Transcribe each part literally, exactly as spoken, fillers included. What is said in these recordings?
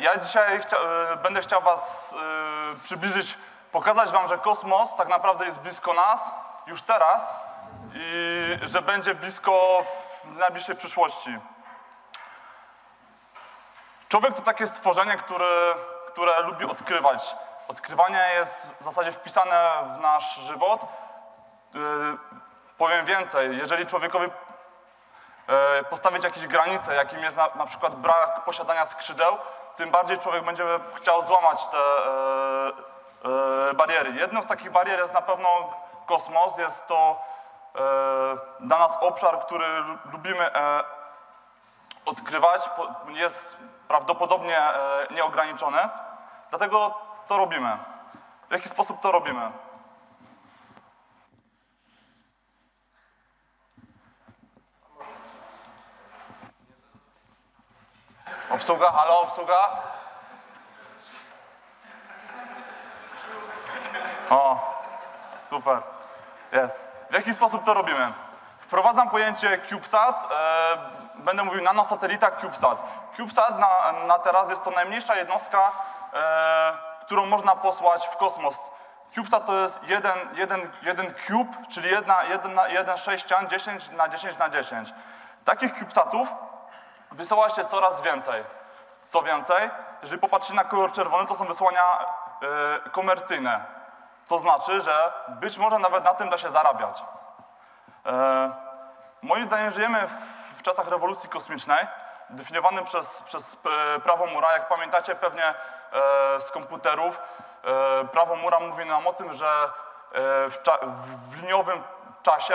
ja dzisiaj chcia, będę chciał was przybliżyć, pokazać wam, że kosmos tak naprawdę jest blisko nas, już teraz i że będzie blisko w najbliższej przyszłości. Człowiek to takie stworzenie, które, które lubi odkrywać. Odkrywanie jest w zasadzie wpisane w nasz żywot. Yy, powiem więcej, jeżeli człowiekowi yy, postawić jakieś granice, jakim jest na, na przykład brak posiadania skrzydeł, tym bardziej człowiek będzie chciał złamać te yy, yy, bariery. Jedną z takich barier jest na pewno kosmos. Jest to yy, dla nas obszar, który lubimy yy, odkrywać. Jest prawdopodobnie yy, nieograniczony. Dlatego to robimy. W jaki sposób to robimy? Obsługa, halo, obsługa? O, super, jest. W jaki sposób to robimy? Wprowadzam pojęcie CubeSat, e, będę mówił nanosatelita CubeSat. CubeSat na, na teraz jest to najmniejsza jednostka, e, którą można posłać w kosmos. CubeSat to jest jeden, jeden, jeden cube, czyli jedna, jedna, jeden sześcian, dziesięć na dziesięć na dziesięć. Takich CubeSatów wysyła się coraz więcej. Co więcej, jeżeli popatrzycie na kolor czerwony, to są wysłania y, komercyjne. Co znaczy, że być może nawet na tym da się zarabiać. Y, moim zdaniem żyjemy w, w czasach rewolucji kosmicznej, definiowanym przez, przez y, prawo Moore'a. Jak pamiętacie pewnie y, z komputerów, y, prawo Moore'a mówi nam o tym, że y, w, w, w liniowym czasie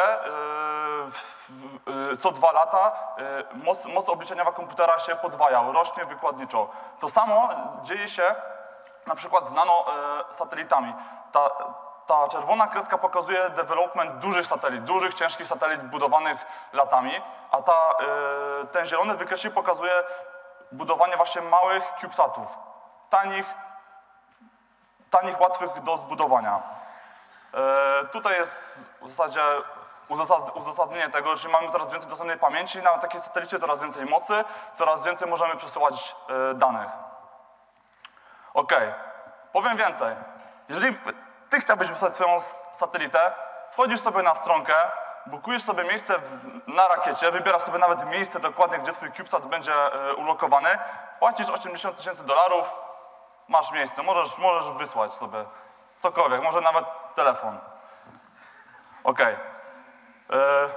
co dwa lata moc, moc obliczeniowa komputera się podwaja, rośnie wykładniczo. To samo dzieje się na przykład z nanosatelitami. Ta, ta czerwona kreska pokazuje development dużych satelit, dużych, ciężkich satelit budowanych latami, a ta, ten zielony wykresik pokazuje budowanie właśnie małych CubeSatów, tanich, tanich, łatwych do zbudowania. Tutaj jest w zasadzie uzasadnienie tego, że mamy coraz więcej dostępnej pamięci, na takiej satelicie coraz więcej mocy, coraz więcej możemy przesyłać danych. Ok, powiem więcej. Jeżeli ty chciałbyś wysłać swoją satelitę, wchodzisz sobie na stronkę, bukujesz sobie miejsce w, na rakiecie, wybierasz sobie nawet miejsce dokładnie, gdzie twój CubeSat będzie ulokowany, płacisz osiemdziesiąt tysięcy dolarów, masz miejsce, możesz, możesz wysłać sobie cokolwiek, może nawet telefon. Ok. Yy,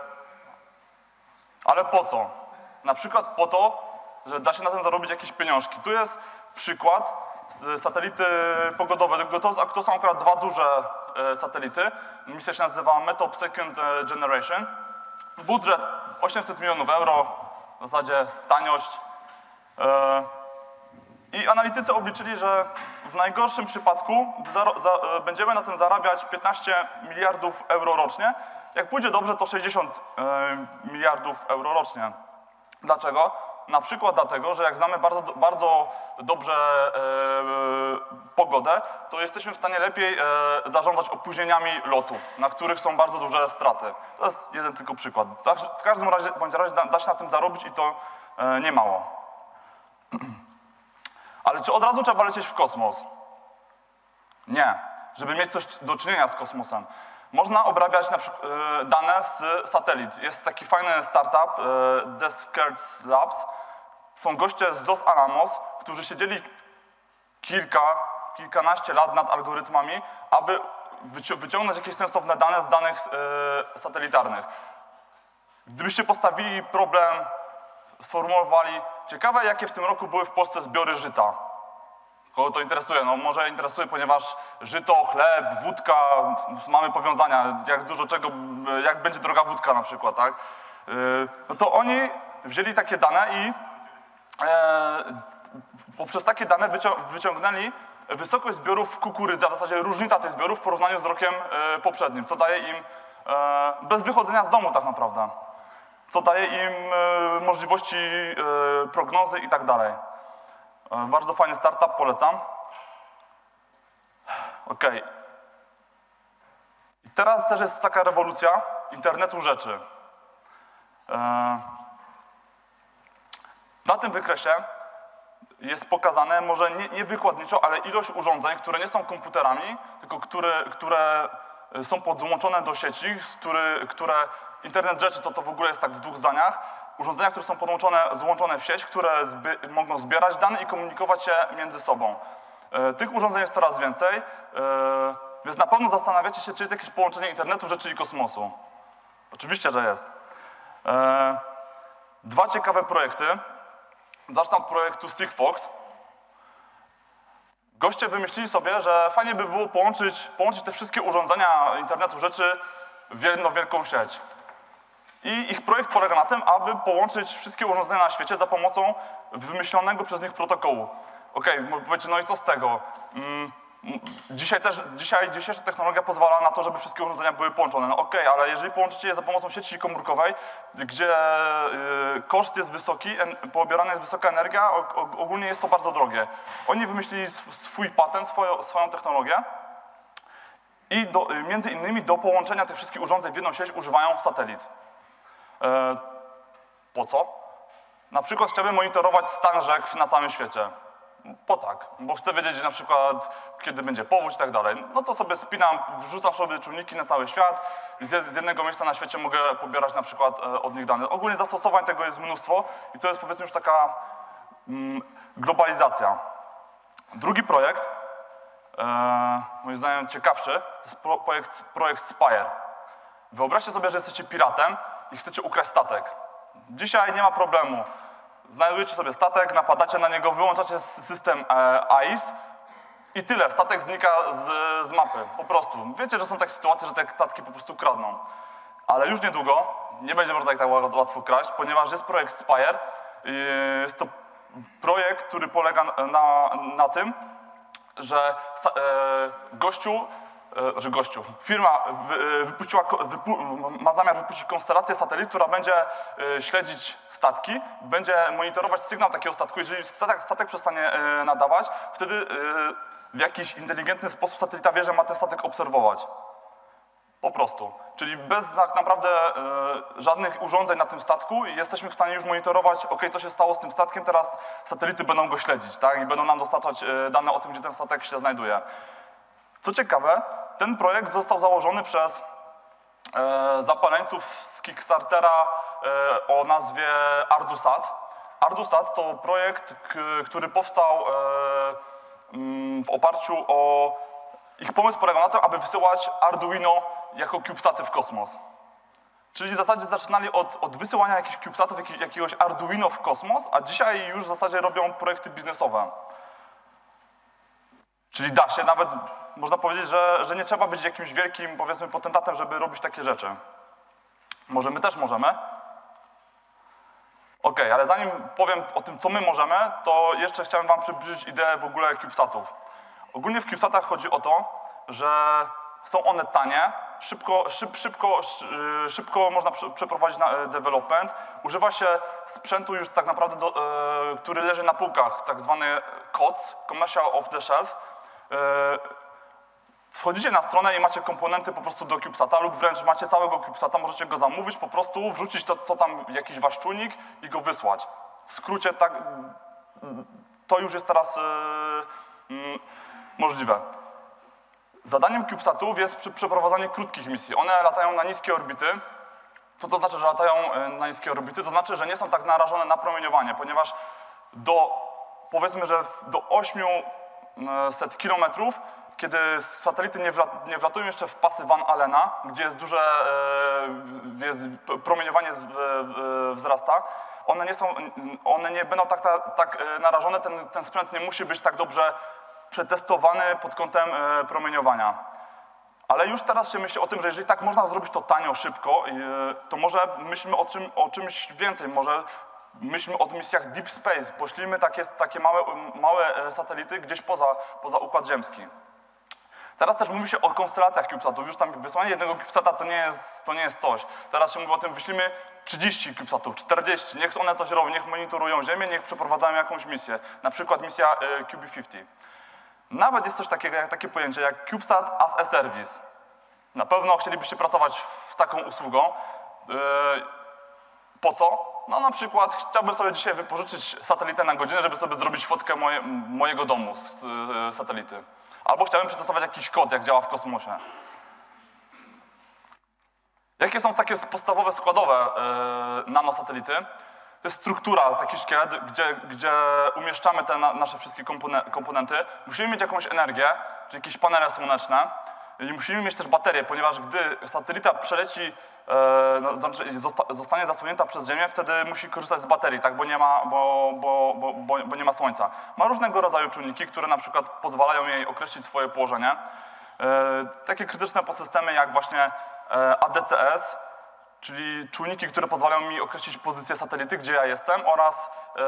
ale po co? Na przykład po to, że da się na tym zarobić jakieś pieniążki. Tu jest przykład satelity pogodowe. To, to są akurat dwa duże e, satelity. Misja się nazywa METOP Second Generation. Budżet osiemset milionów euro, w zasadzie taniość. E, I analitycy obliczyli, że w najgorszym przypadku za, za, będziemy na tym zarabiać piętnaście miliardów euro rocznie. Jak pójdzie dobrze, to sześćdziesiąt miliardów euro rocznie. Dlaczego? Na przykład dlatego, że jak znamy bardzo, bardzo dobrze e, pogodę, to jesteśmy w stanie lepiej e, zarządzać opóźnieniami lotów, na których są bardzo duże straty. To jest jeden tylko przykład. W każdym razie, bądź razie da, da się na tym zarobić i to e, nie mało. Ale czy od razu trzeba lecieć w kosmos? Nie. Żeby mieć coś do czynienia z kosmosem. Można obrabiać na przykład e, dane z satelit. Jest taki fajny startup, e, Descartes Labs. Są goście z Los Alamos, którzy siedzieli kilka, kilkanaście lat nad algorytmami, aby wyci wyciągnąć jakieś sensowne dane z danych e, satelitarnych. Gdybyście postawili problem, sformułowali, ciekawe jakie w tym roku były w Polsce zbiory żyta. Kogo to interesuje? No może interesuje, ponieważ żyto, chleb, wódka, mamy powiązania, jak dużo czego, jak będzie droga wódka na przykład, tak? No to oni wzięli takie dane i e, poprzez takie dane wycią wyciągnęli wysokość zbiorów w kukurydzy, a w zasadzie różnica tych zbiorów w porównaniu z rokiem e, poprzednim, co daje im, e, bez wychodzenia z domu tak naprawdę, co daje im e, możliwości e, prognozy i tak dalej. Bardzo fajny startup, polecam. Ok. I teraz też jest taka rewolucja internetu rzeczy. Na tym wykresie jest pokazane może nie, nie wykładniczo, ale ilość urządzeń, które nie są komputerami, tylko które, które są podłączone do sieci, który, które internet rzeczy, co to w ogóle jest tak w dwóch zdaniach, urządzenia, które są podłączone, złączone w sieć, które zbi mogą zbierać dane i komunikować się między sobą. E, tych urządzeń jest coraz więcej, e, więc na pewno zastanawiacie się, czy jest jakieś połączenie internetu rzeczy i kosmosu. Oczywiście, że jest. E, dwa ciekawe projekty. Zacznę od projektu Sigfox. Goście wymyślili sobie, że fajnie by było połączyć, połączyć te wszystkie urządzenia internetu rzeczy w jedną wielką sieć. I ich projekt polega na tym, aby połączyć wszystkie urządzenia na świecie za pomocą wymyślonego przez nich protokołu. Okej, okay, powiecie, no i co z tego? Mm, dzisiaj też, dzisiaj, dzisiejsza technologia pozwala na to, żeby wszystkie urządzenia były połączone. No okej, okay, ale jeżeli połączycie je za pomocą sieci komórkowej, gdzie y, koszt jest wysoki, pobierana jest wysoka energia, o, o, ogólnie jest to bardzo drogie. Oni wymyślili swój patent, swoją, swoją technologię i do, między innymi do połączenia tych wszystkich urządzeń w jedną sieć używają satelit. E, po co? Na przykład chciałbym monitorować stan rzek na całym świecie. Po tak, bo chcę wiedzieć na przykład, kiedy będzie powódź i tak dalej. No to sobie spinam, wrzucam sobie czujniki na cały świat. Z jednego miejsca na świecie mogę pobierać na przykład od nich dane. Ogólnie zastosowań tego jest mnóstwo i to jest powiedzmy już taka mm, globalizacja. Drugi projekt, e, moim zdaniem ciekawszy, to jest pro, projekt, projekt Spire. Wyobraźcie sobie, że jesteście piratem i chcecie ukraść statek. Dzisiaj nie ma problemu. Znajdujecie sobie statek, napadacie na niego, wyłączacie system e, I C E i tyle. Statek znika z, z mapy, po prostu. Wiecie, że są takie sytuacje, że te statki po prostu kradną. Ale już niedługo nie będzie można tak, tak łatwo kraść, ponieważ jest projekt Spire. Jest to projekt, który polega na, na tym, że e, gościu że gościu, firma wypuściła, wypu, ma zamiar wypuścić konstelację satelit, która będzie śledzić statki, będzie monitorować sygnał takiego statku. Jeżeli statek, statek przestanie nadawać, wtedy w jakiś inteligentny sposób satelita wie, że ma ten statek obserwować. Po prostu. Czyli bez tak naprawdę żadnych urządzeń na tym statku jesteśmy w stanie już monitorować, ok, co się stało z tym statkiem, teraz satelity będą go śledzić, tak? I będą nam dostarczać dane o tym, gdzie ten statek się znajduje. Co ciekawe, ten projekt został założony przez e, zapaleńców z Kickstartera e, o nazwie ArduSat. ArduSat to projekt, k, który powstał e, m, w oparciu o... Ich pomysł polegał na tym, aby wysyłać Arduino jako CubeSaty w kosmos. Czyli w zasadzie zaczynali od, od wysyłania jakichś CubeSatów, jak, jakiegoś Arduino w kosmos, a dzisiaj już w zasadzie robią projekty biznesowe. Czyli da się, nawet można powiedzieć, że, że nie trzeba być jakimś wielkim, powiedzmy, potentatem, żeby robić takie rzeczy. Może my też możemy. Ok, ale zanim powiem o tym, co my możemy, to jeszcze chciałem wam przybliżyć ideę w ogóle CubeSatów. Ogólnie w CubeSatach chodzi o to, że są one tanie, szybko, szyb, szybko, szybko można przeprowadzić na development. Używa się sprzętu już tak naprawdę, do, e, który leży na półkach, tak zwany C O T S, Commercial Off the Shelf. Wchodzicie na stronę i macie komponenty po prostu do CubeSata lub wręcz macie całego CubeSata, możecie go zamówić, po prostu wrzucić to, co tam, jakiś wasz czujnik i go wysłać. W skrócie tak, to już jest teraz yy, yy, możliwe. Zadaniem CubeSatów jest przeprowadzanie krótkich misji. One latają na niskie orbity. Co to znaczy, że latają na niskie orbity? To znaczy, że nie są tak narażone na promieniowanie, ponieważ do, powiedzmy, że do osiemset kilometrów, kiedy satelity nie, wlat, nie wlatują jeszcze w pasy Van Allena, gdzie jest duże e, jest, promieniowanie z, e, wzrasta, one nie, są, one nie będą tak, tak, tak narażone, ten, ten sprzęt nie musi być tak dobrze przetestowany pod kątem e, promieniowania. Ale już teraz się myśli o tym, że jeżeli tak można zrobić to tanio, szybko, e, to może myślmy o, czym, o czymś więcej, może myślmy o misjach Deep Space, poślijmy takie, takie małe, małe satelity gdzieś poza, poza Układ Ziemski. Teraz też mówi się o konstelacjach CubeSatów. Już tam wysłanie jednego CubeSata to nie jest, to nie jest coś. Teraz się mówi o tym, wyślimy trzydzieści CubeSatów, czterdzieści. Niech one coś robią, niech monitorują Ziemię, niech przeprowadzają jakąś misję. Na przykład misja y, Q B pięćdziesiąt. Nawet jest coś takiego, jak takie pojęcie jak CubeSat as a Service. Na pewno chcielibyście pracować z taką usługą. Y, Po co? No na przykład chciałbym sobie dzisiaj wypożyczyć satelitę na godzinę, żeby sobie zrobić fotkę moje, mojego domu z y, satelity. Albo chciałbym przetestować jakiś kod, jak działa w kosmosie. Jakie są takie podstawowe składowe y, nanosatelity? To jest struktura, taki szkielet, gdzie, gdzie umieszczamy te na, nasze wszystkie komponenty. Musimy mieć jakąś energię, czyli jakieś panele słoneczne i musimy mieć też baterię, ponieważ gdy satelita przeleci, e, znaczy zosta, zostanie zasłonięta przez Ziemię, wtedy musi korzystać z baterii, tak, bo, nie ma, bo, bo, bo, bo, bo nie ma słońca. Ma różnego rodzaju czujniki, które na przykład pozwalają jej określić swoje położenie. E, takie krytyczne podsystemy jak właśnie e, A D C S, czyli czujniki, które pozwalają mi określić pozycję satelity, gdzie ja jestem, oraz e,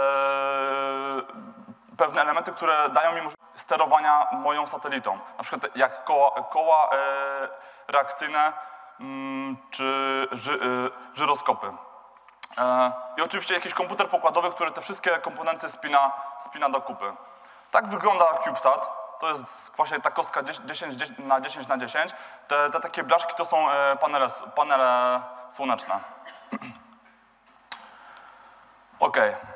pewne elementy, które dają mi możliwość sterowania moją satelitą. Na przykład jak koła, koła e, reakcyjne mm, czy ży, e, żyroskopy. E, I oczywiście jakiś komputer pokładowy, który te wszystkie komponenty spina, spina do kupy. Tak wygląda CubeSat. To jest właśnie ta kostka dziesięć na dziesięć na dziesięć. Te, te takie blaszki to są panele, panele słoneczne. OK.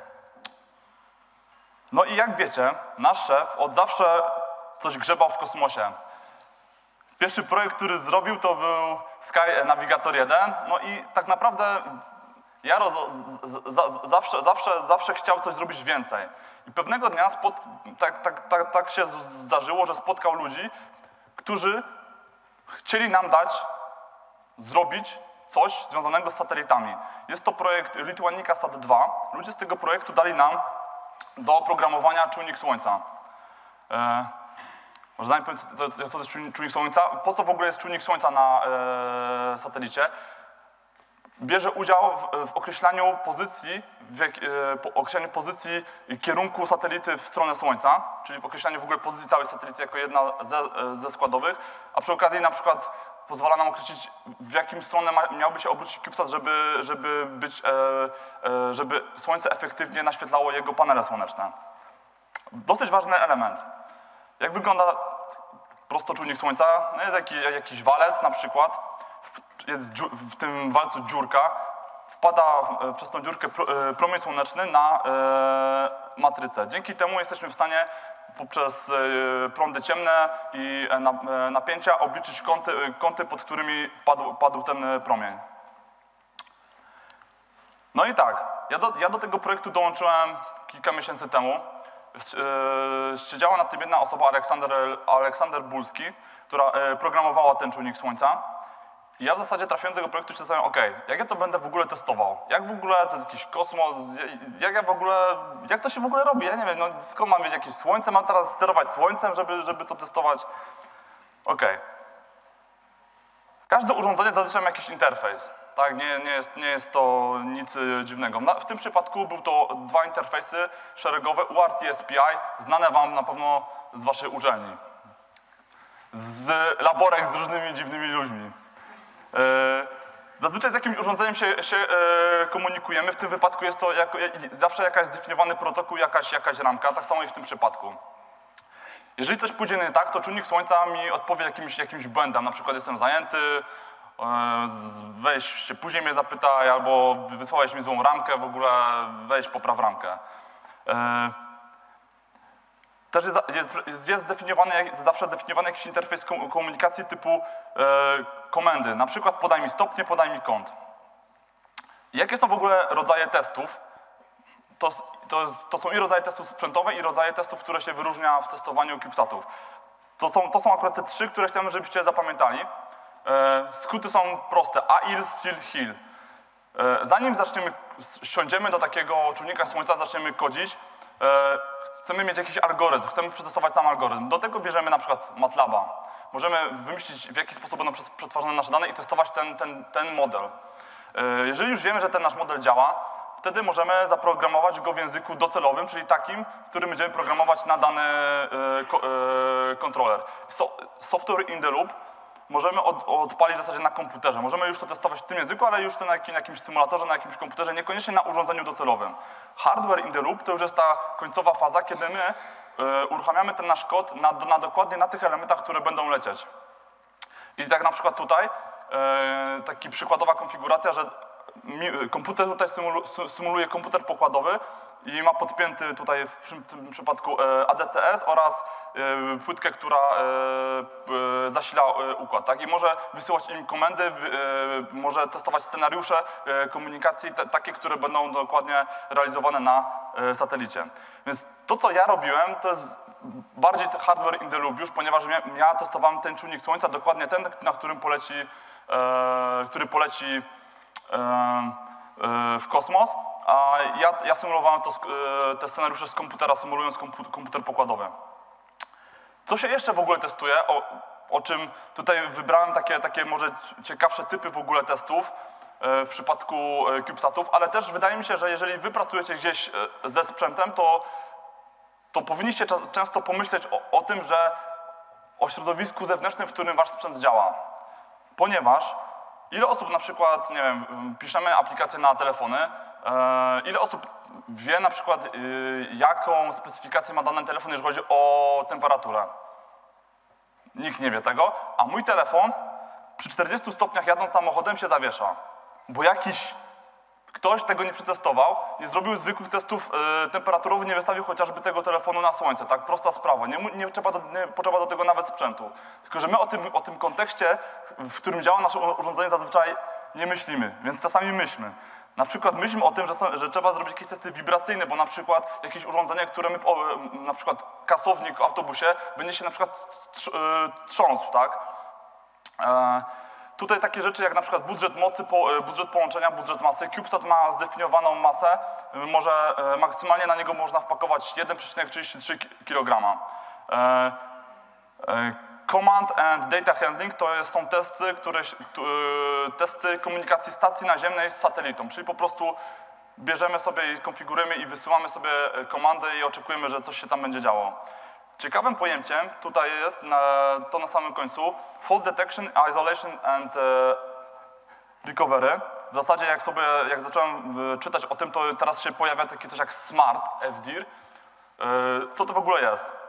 No i jak wiecie, nasz szef od zawsze coś grzebał w kosmosie. Pierwszy projekt, który zrobił, to był Sky Navigator jeden. No i tak naprawdę Jaro z, z, z, zawsze, zawsze, zawsze chciał coś zrobić więcej. I pewnego dnia spod, tak, tak, tak, tak się zdarzyło, że spotkał ludzi, którzy chcieli nam dać zrobić coś związanego z satelitami. Jest to projekt Lithuanica Sat dwa. Ludzie z tego projektu dali nam do oprogramowania czujnik słońca. E, może zanim powiem, co to jest, to jest czujnik słońca. Po co w ogóle jest czujnik słońca na e, satelicie? Bierze udział w, w określaniu pozycji, w jak, e, określaniu pozycji i kierunku satelity w stronę Słońca, czyli w określaniu w ogóle pozycji całej satelity jako jedna ze, ze składowych, a przy okazji na przykład pozwala nam określić, w jakim stronę ma, miałby się obrócić CubeSat, żeby, żeby, być, e, e, żeby Słońce efektywnie naświetlało jego panele słoneczne. Dosyć ważny element. Jak wygląda prostoczujnik Słońca? No jest jakiś, jakiś walec na przykład. Jest w tym walcu dziurka, wpada przez tą dziurkę promień słoneczny na matrycę. Dzięki temu jesteśmy w stanie poprzez prądy ciemne i napięcia obliczyć kąty, kąty pod którymi padł, padł ten promień. No i tak, ja do, ja do tego projektu dołączyłem kilka miesięcy temu. Siedziała nad tym jedna osoba, Aleksander, Aleksander Bulski, która programowała ten czujnik Słońca. I ja w zasadzie trafiłem do tego projektu i się zastanawiam, okej, jak ja to będę w ogóle testował? Jak w ogóle, to jest jakiś kosmos, jak ja w ogóle, jak to się w ogóle robi? Ja nie wiem, no skąd mam mieć jakieś słońce? Mam teraz sterować słońcem, żeby, żeby to testować? Okej. Każde urządzenie zazwyczaj ma jakiś interfejs. Tak, nie, nie, jest, nie jest to nic dziwnego. W tym przypadku był to dwa interfejsy szeregowe U A R T i S P I, znane wam na pewno z waszej uczelni. Z laborek z różnymi dziwnymi ludźmi. Zazwyczaj z jakimś urządzeniem się, się e, komunikujemy, w tym wypadku jest to jako, zawsze jakaś zdefiniowany protokół, jakaś, jakaś ramka, tak samo i w tym przypadku. Jeżeli coś pójdzie nie tak, to czujnik Słońca mi odpowie jakimś, jakimś błędem, na przykład jestem zajęty, e, weź się później mnie zapytaj, albo wysłałeś mi złą ramkę, w ogóle weź popraw ramkę. E, Też jest, jest, jest zdefiniowany, zawsze zdefiniowany jakiś interfejs komunikacji typu e, komendy. Na przykład podaj mi stopnie, podaj mi kąt. Jakie są w ogóle rodzaje testów? To, to, jest, to są i rodzaje testów sprzętowe, i rodzaje testów, które się wyróżnia w testowaniu CubeSatów. To są, to są akurat te trzy, które chciałbym, żebyście zapamiętali. E, skróty są proste. A I L, S I L, H I L. E, zanim zaczniemy, siądziemy do takiego czujnika Słońca, zaczniemy kodzić, chcemy mieć jakiś algorytm, chcemy przetestować sam algorytm. Do tego bierzemy na przykład MATLABa. Możemy wymyślić, w jaki sposób będą przetwarzane nasze dane i testować ten, ten, ten model. Jeżeli już wiemy, że ten nasz model działa, wtedy możemy zaprogramować go w języku docelowym, czyli takim, w którym będziemy programować na dany kontroler. Software in the loop możemy od, odpalić w zasadzie na komputerze. Możemy już to testować w tym języku, ale już to na, jakim, na jakimś symulatorze, na jakimś komputerze, niekoniecznie na urządzeniu docelowym. Hardware in the loop to już jest ta końcowa faza, kiedy my y, uruchamiamy ten nasz kod na, na dokładnie na tych elementach, które będą lecieć. I tak na przykład tutaj y, taki przykładowa konfiguracja, że komputer tutaj symulu, symuluje komputer pokładowy i ma podpięty tutaj w tym przypadku A D C S oraz płytkę, która zasila układ, tak? I może wysyłać im komendy, może testować scenariusze komunikacji, te, takie, które będą dokładnie realizowane na satelicie. Więc to, co ja robiłem, to jest bardziej hardware in the loop już, ponieważ ja testowałem ten czujnik słońca, dokładnie ten, na którym poleci, który poleci w kosmos, a ja, ja symulowałem to, te scenariusze z komputera, symulując komputer pokładowy. Co się jeszcze w ogóle testuje, o, o czym tutaj wybrałem takie, takie może ciekawsze typy w ogóle testów w przypadku CubeSatów, ale też wydaje mi się, że jeżeli wy pracujecie gdzieś ze sprzętem, to, to powinniście często pomyśleć o, o tym, że o środowisku zewnętrznym, w którym wasz sprzęt działa. Ponieważ ile osób na przykład, nie wiem, piszemy aplikacje na telefony, ile osób wie na przykład, jaką specyfikację ma dany telefon, jeżeli chodzi o temperaturę? Nikt nie wie tego, a mój telefon przy czterdziestu stopniach jadąc samochodem się zawiesza, bo jakiś ktoś tego nie przetestował, nie zrobił zwykłych testów temperaturowych, nie wystawił chociażby tego telefonu na słońce, tak? Prosta sprawa, nie, nie, trzeba, do, nie potrzeba do tego nawet sprzętu. Tylko że my o tym, o tym kontekście, w którym działa nasze urządzenie, zazwyczaj nie myślimy, więc czasami myślmy. Na przykład myślimy o tym, że, są, że trzeba zrobić jakieś testy wibracyjne, bo na przykład jakieś urządzenie, które my, na przykład kasownik w autobusie, będzie się na przykład trząsł, tak? E, tutaj takie rzeczy jak na przykład budżet mocy, budżet połączenia, budżet masy. CubeSat ma zdefiniowaną masę, może maksymalnie na niego można wpakować jeden przecinek trzydzieści trzy kilograma. E, e, Command and Data Handling to są testy, które, testy komunikacji stacji naziemnej z satelitą, czyli po prostu bierzemy sobie i konfigurujemy i wysyłamy sobie komandy i oczekujemy, że coś się tam będzie działo. Ciekawym pojęciem tutaj jest na, to na samym końcu Fault Detection, Isolation and Recovery. W zasadzie jak sobie, jak zacząłem czytać o tym, to teraz się pojawia takie coś jak Smart F D I R. Co to w ogóle jest?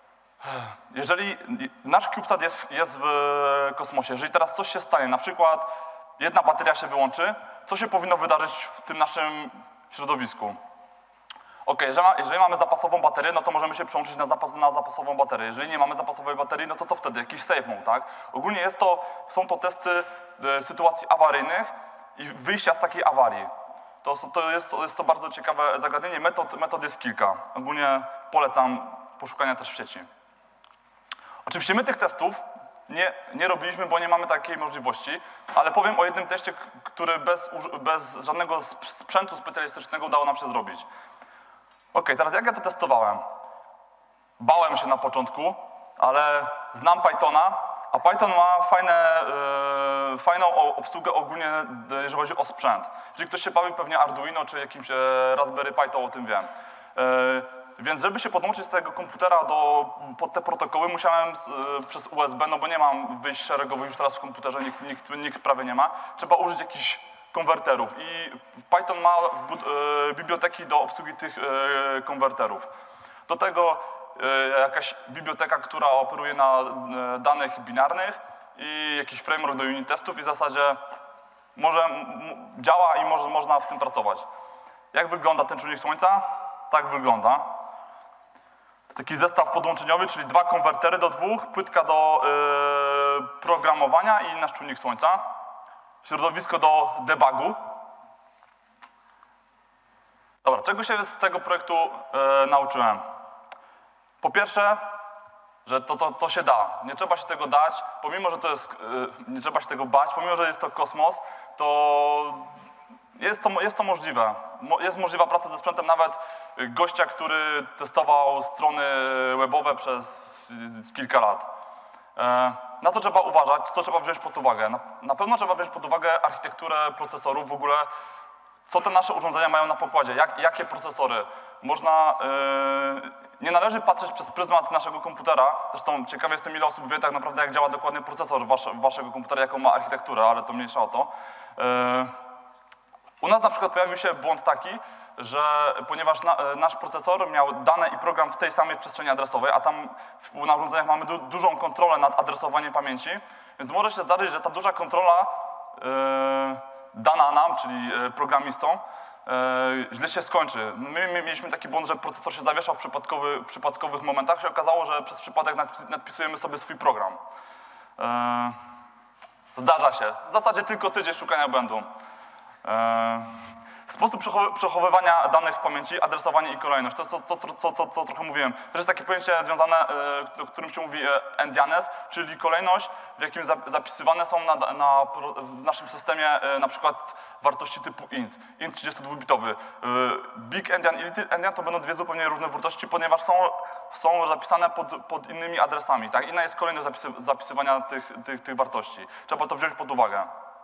Jeżeli nasz CubeSat jest, jest w kosmosie, jeżeli teraz coś się stanie, na przykład jedna bateria się wyłączy, co się powinno wydarzyć w tym naszym środowisku? Ok, jeżeli, ma, jeżeli mamy zapasową baterię, no to możemy się przełączyć na, zapas, na zapasową baterię. Jeżeli nie mamy zapasowej baterii, no to co wtedy? Jakiś safe mode, tak? Ogólnie jest to, są to testy e, sytuacji awaryjnych i wyjścia z takiej awarii. To, to, jest, to jest to bardzo ciekawe zagadnienie. Metod, metod jest kilka. Ogólnie polecam poszukania też w sieci. Oczywiście my tych testów nie, nie robiliśmy, bo nie mamy takiej możliwości, ale powiem o jednym teście, który bez, bez żadnego sprzętu specjalistycznego udało nam się zrobić. Ok, teraz jak ja to testowałem? Bałem się na początku, ale znam Pythona, a Python ma fajne, yy, fajną obsługę ogólnie, jeżeli chodzi o sprzęt. Jeżeli ktoś się bawi pewnie Arduino czy jakimś e, Raspberry Pi, to o tym wiem. Yy, Więc żeby się podłączyć z tego komputera do, pod te protokoły, musiałem z, y, przez U S B, no bo nie mam wyjść szeregowych już teraz w komputerze, nikt, nikt, nikt prawie nie ma. Trzeba użyć jakichś konwerterów i Python ma w, y, biblioteki do obsługi tych y, konwerterów. Do tego y, jakaś biblioteka, która operuje na y, danych binarnych i jakiś framework do unit testów i w zasadzie może, m, działa i może, można w tym pracować. Jak wygląda ten czujnik słońca? Tak wygląda. Taki zestaw podłączeniowy, czyli dwa konwertery do dwóch, płytka do yy, programowania i nasz czujnik słońca. Środowisko do debugu. Dobra, czego się z tego projektu yy, nauczyłem? Po pierwsze, że to, to, to się da. Nie trzeba się tego dać, pomimo, że to jest, yy, nie trzeba się tego bać, pomimo, że jest to kosmos, to jest to, jest to możliwe. Jest możliwa praca ze sprzętem nawet gościa, który testował strony webowe przez kilka lat. Na co trzeba uważać, co trzeba wziąć pod uwagę? Na, na pewno trzeba wziąć pod uwagę architekturę procesorów, w ogóle co te nasze urządzenia mają na pokładzie, jak, jakie procesory. Można, yy, nie należy patrzeć przez pryzmat naszego komputera, zresztą ciekawie jestem, ile osób wie tak naprawdę, jak działa dokładnie procesor wasze, waszego komputera, jaką ma architekturę, ale to mniejsza o to. Yy, U nas na przykład pojawił się błąd taki, że ponieważ na, nasz procesor miał dane i program w tej samej przestrzeni adresowej, a tam w, na urządzeniach mamy du, dużą kontrolę nad adresowaniem pamięci, więc może się zdarzyć, że ta duża kontrola yy, dana nam, czyli programistom, źle się skończy. My mieliśmy taki błąd, że procesor się zawieszał w przypadkowy, przypadkowych momentach. Się okazało, że przez przypadek nadpisujemy sobie swój program. Zdarza się. W zasadzie tylko tydzień szukania błędu. Sposób przechowywania danych w pamięci, adresowanie i kolejność. To, to, to, to, to, to trochę mówiłem. To jest takie pojęcie związane, o którym się mówi endianes, czyli kolejność, w jakim zapisywane są na, na, w naszym systemie na przykład wartości typu int. int trzydziestodwubitowy. Big endian i little endian to będą dwie zupełnie różne wartości, ponieważ są, są zapisane pod, pod innymi adresami. Tak? Inna jest kolejność zapisy, zapisywania tych, tych, tych wartości. Trzeba to wziąć pod uwagę.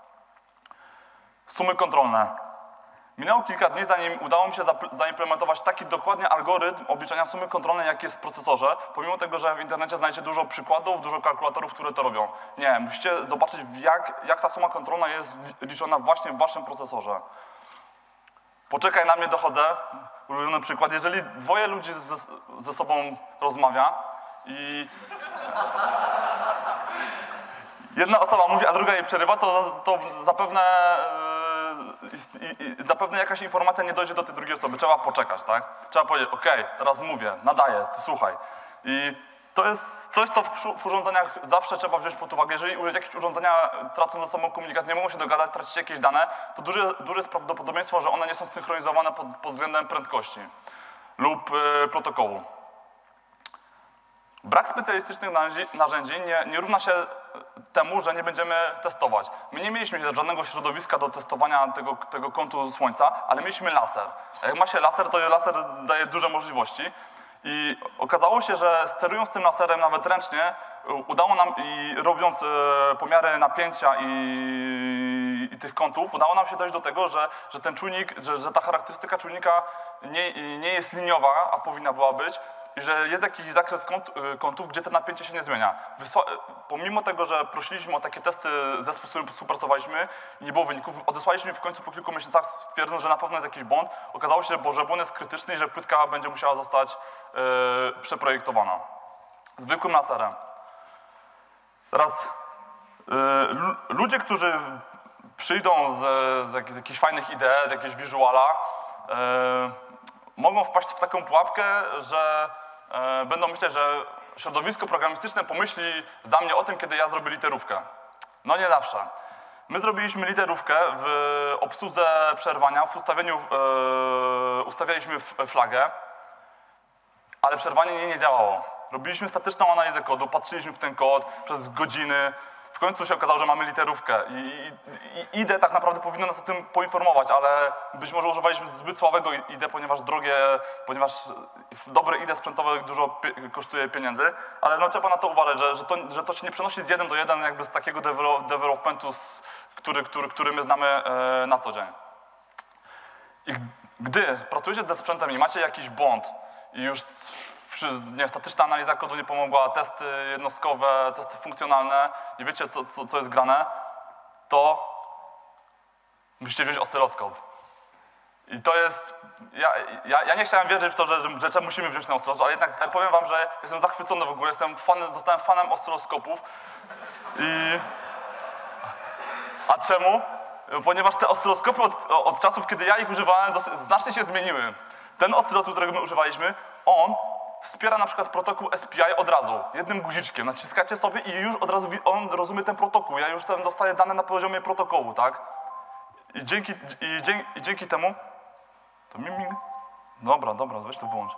Sumy kontrolne. Minęło kilka dni, zanim udało mi się zaimplementować taki dokładnie algorytm obliczania sumy kontrolnej, jaki jest w procesorze, pomimo tego, że w internecie znajdziecie dużo przykładów, dużo kalkulatorów, które to robią. Nie, musicie zobaczyć, jak, jak ta suma kontrolna jest liczona właśnie w waszym procesorze. Poczekaj na mnie, dochodzę. Ulubiony przykład. Jeżeli dwoje ludzi ze, ze sobą rozmawia i jedna osoba mówi, a druga jej przerywa, to, to zapewne I, i, zapewne jakaś informacja nie dojdzie do tej drugiej osoby. Trzeba poczekać, tak? Trzeba powiedzieć, ok, teraz mówię, nadaję, ty słuchaj. I to jest coś, co w, w urządzeniach zawsze trzeba wziąć pod uwagę. Jeżeli jakieś urządzenia tracą ze sobą komunikację, nie mogą się dogadać, tracicie jakieś dane, to duże, duże jest prawdopodobieństwo, że one nie są synchronizowane pod, pod względem prędkości lub y, protokołu. Brak specjalistycznych narzędzi nie, nie równa się temu, że nie będziemy testować. My nie mieliśmy żadnego środowiska do testowania tego, tego kątu Słońca, ale mieliśmy laser. A jak ma się laser, to laser daje duże możliwości. I okazało się, że sterując tym laserem nawet ręcznie, udało nam i robiąc e, pomiary napięcia i, i tych kątów, udało nam się dojść do tego, że, że ten czujnik, że, że ta charakterystyka czujnika nie, nie jest liniowa, a powinna była być. I że jest jakiś zakres kąt, kątów, gdzie to napięcie się nie zmienia. Wysła pomimo tego, że prosiliśmy o takie testy zespół, z którym współpracowaliśmy i nie było wyników, odesłaliśmy w końcu po kilku miesiącach, stwierdząc, że na pewno jest jakiś błąd. Okazało się, że błąd jest krytyczny i że płytka będzie musiała zostać yy, przeprojektowana. Zwykłym laserem. Teraz yy, ludzie, którzy przyjdą z, z, z jakichś fajnych idei, z jakiegoś wizuala, yy, mogą wpaść w taką pułapkę, że e, będą myśleć, że środowisko programistyczne pomyśli za mnie o tym, kiedy ja zrobię literówkę. No nie zawsze. My zrobiliśmy literówkę w obsłudze przerwania, w ustawieniu e, ustawialiśmy flagę, ale przerwanie nie, nie działało. Robiliśmy statyczną analizę kodu, patrzyliśmy w ten kod przez godziny. W końcu się okazało, że mamy literówkę i, i, i I D E tak naprawdę powinno nas o tym poinformować, ale być może używaliśmy zbyt słabego I D E, ponieważ drogie, ponieważ dobre I D E sprzętowe dużo pie, kosztuje pieniędzy, ale no, trzeba na to uważać, że, że, to, że to się nie przenosi z jeden do jeden jakby z takiego developmentu, z, który, który, który my znamy e, na co dzień. I gdy pracujecie ze sprzętem i macie jakiś błąd i już nie, statyczna analiza kodu nie pomogła, testy jednostkowe, testy funkcjonalne, nie wiecie, co, co, co jest grane, to musicie wziąć oscyloskop. I to jest... Ja, ja, ja nie chciałem wierzyć w to, że, że, że musimy wziąć na oscyloskop, ale jednak powiem wam, że jestem zachwycony w ogóle, jestem fanem, zostałem fanem oscyloskopów. I... A czemu? Ponieważ te oscyloskopy od, od czasów, kiedy ja ich używałem, znacznie się zmieniły. Ten oscyloskop, którego my używaliśmy, on wspiera na przykład protokół S P I od razu, jednym guziczkiem. Naciskacie sobie i już od razu on rozumie ten protokół. Ja już tam dostaję dane na poziomie protokołu, tak? I dzięki, i dzięki, i dzięki temu... To miming? Dobra, dobra, weź to wyłącz.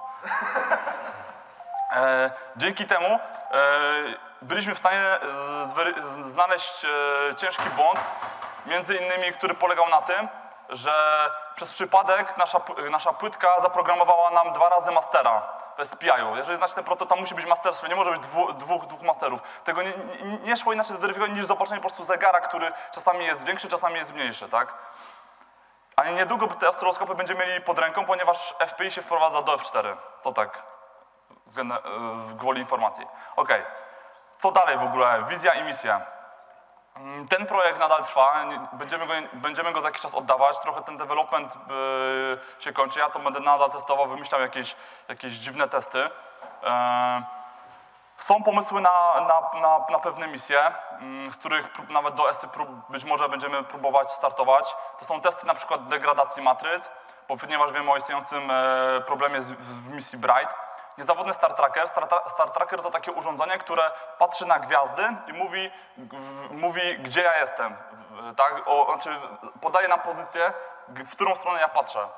E, dzięki temu e, byliśmy w stanie znaleźć e, ciężki błąd, między innymi, który polegał na tym, że przez przypadek nasza, nasza płytka zaprogramowała nam dwa razy mastera w S P I-u. Jeżeli znacie ten prototyp, tam musi być masterstwo, nie może być dwu, dwóch, dwóch masterów. Tego nie, nie, nie szło inaczej zweryfikować niż zobaczenie po prostu zegara, który czasami jest większy, czasami jest mniejszy, tak? A niedługo te oscyloskopy będziemy mieli pod ręką, ponieważ F P I się wprowadza do F cztery. To tak, względem, w gwoli informacji. Ok, co dalej w ogóle? Wizja i misja. Ten projekt nadal trwa, będziemy go, będziemy go za jakiś czas oddawać, trochę ten development yy, się kończy, ja to będę nadal testował, wymyślał jakieś, jakieś dziwne testy. Yy, Są pomysły na, na, na, na pewne misje, z których prób, nawet do esy prób być może będziemy próbować startować. To są testy na przykład degradacji matryc, ponieważ wiemy o istniejącym problemie z, w misji Bright. Niezawodny Star Tracker. Star, Star Tracker to takie urządzenie, które patrzy na gwiazdy i mówi, w, mówi gdzie ja jestem. Tak? O, znaczy podaje nam pozycję, w którą stronę ja patrzę.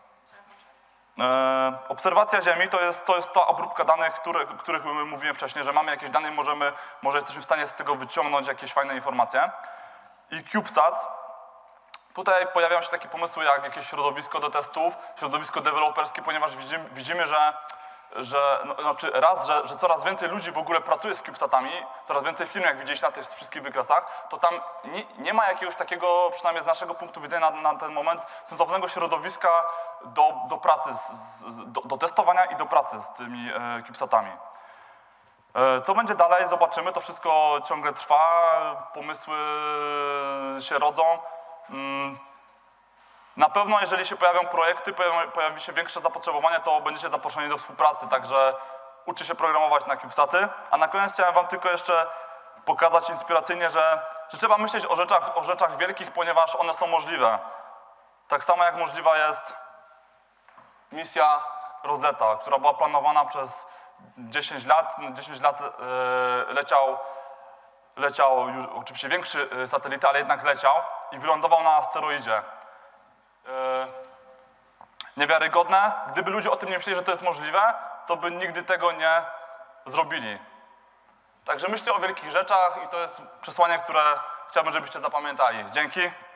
E, obserwacja Ziemi to jest, to jest ta obróbka danych, które, których mówiłem wcześniej, że mamy jakieś dane i możemy, może jesteśmy w stanie z tego wyciągnąć jakieś fajne informacje. I CubeSats. Tutaj pojawiają się takie pomysły jak jakieś środowisko do testów, środowisko deweloperskie, ponieważ widzimy, widzimy że, że no, znaczy raz, że, że coraz więcej ludzi w ogóle pracuje z CubeSatami, coraz więcej firm, jak widzieliście na tych wszystkich wykresach, to tam nie, nie ma jakiegoś takiego, przynajmniej z naszego punktu widzenia na, na ten moment, sensownego środowiska do, do pracy, z, z, do, do testowania i do pracy z tymi e, CubeSatami. E, co będzie dalej, zobaczymy, to wszystko ciągle trwa, pomysły się rodzą. Na pewno, jeżeli się pojawią projekty, pojawi się większe zapotrzebowanie, to będziecie zaproszeni do współpracy, także uczcie się programować na CubeSaty. A na koniec chciałem wam tylko jeszcze pokazać inspiracyjnie, że, że trzeba myśleć o rzeczach, o rzeczach wielkich, ponieważ one są możliwe. Tak samo jak możliwa jest misja Rosetta, która była planowana przez dziesięć lat. dziesięć lat yy, leciał, leciał już oczywiście większy satelita, ale jednak leciał i wylądował na asteroidzie. Yy, niewiarygodne. Gdyby ludzie o tym nie myśleli, że to jest możliwe, to by nigdy tego nie zrobili. Także myślcie o wielkich rzeczach i to jest przesłanie, które chciałbym, żebyście zapamiętali. Dzięki.